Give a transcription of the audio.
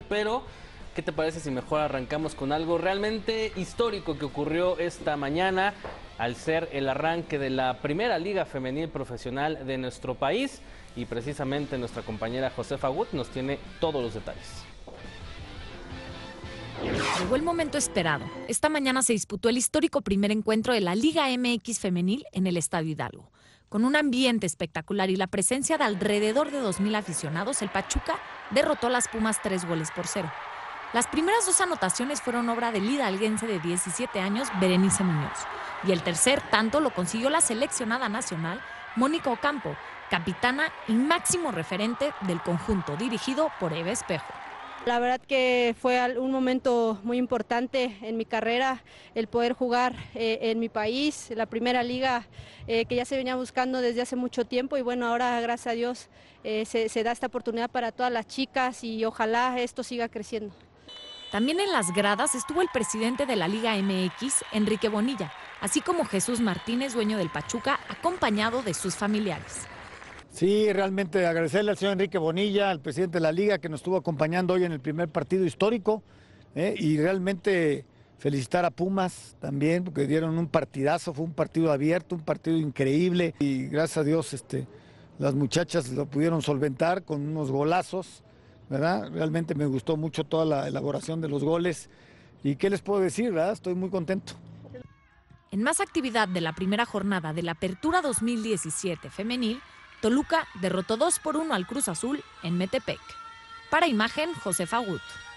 pero ¿qué te parece si mejor arrancamos con algo realmente histórico que ocurrió esta mañana al ser el arranque de la primera liga femenil profesional de nuestro país? Y precisamente nuestra compañera Josefa Gut nos tiene todos los detalles. Llegó el momento esperado. Esta mañana se disputó el histórico primer encuentro de la Liga MX femenil en el Estadio Hidalgo. Con un ambiente espectacular y la presencia de alrededor de 2,000 aficionados, el Pachuca derrotó a las Pumas 3-0. Las primeras 2 anotaciones fueron obra del hidalguense de 17 años, Berenice Muñoz. Y el tercer tanto lo consiguió la seleccionada nacional, Mónica Ocampo, capitana y máximo referente del conjunto, dirigido por Eva Espejo. La verdad que fue un momento muy importante en mi carrera, el poder jugar en mi país, la primera liga que ya se venía buscando desde hace mucho tiempo y bueno, ahora gracias a Dios se da esta oportunidad para todas las chicas y ojalá esto siga creciendo. También en las gradas estuvo el presidente de la Liga MX, Enrique Bonilla, así como Jesús Martínez, dueño del Pachuca, acompañado de sus familiares. Sí, realmente agradecerle al señor Enrique Bonilla, al presidente de la Liga, que nos estuvo acompañando hoy en el primer partido histórico, y realmente felicitar a Pumas también, porque dieron un partidazo, fue un partido abierto, un partido increíble, y gracias a Dios las muchachas lo pudieron solventar con unos golazos, ¿verdad? Realmente me gustó mucho toda la elaboración de los goles, y ¿qué les puedo decir, verdad? Estoy muy contento. En más actividad de la primera jornada de la Apertura 2017 femenil, Toluca derrotó 2-1 al Cruz Azul en Metepec. Para Imagen, Josefa Gut.